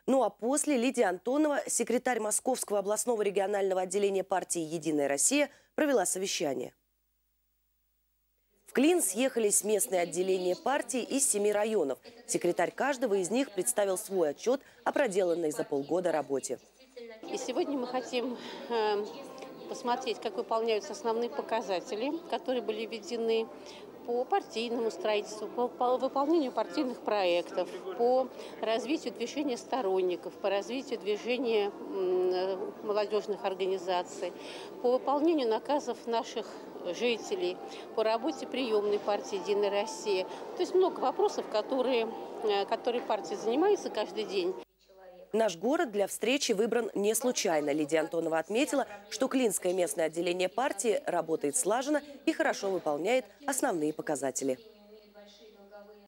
Ну а после Лидия Антонова, секретарь Московского областного регионального отделения партии «Единая Россия», провела совещание. В Клин съехались местные отделения партии из 7 районов. Секретарь каждого из них представил свой отчет о проделанной за полгода работе. И сегодня мы хотим посмотреть, как выполняются основные показатели, которые были введены по партийному строительству, по выполнению партийных проектов, по развитию движения сторонников, по развитию движения молодежных организаций, по выполнению наказов наших жителей, по работе приемной партии «Единая Россия». То есть много вопросов, которые партия занимается каждый день. Наш город для встречи выбран не случайно. Лидия Антонова отметила, что Клинское местное отделение партии работает слаженно и хорошо выполняет основные показатели.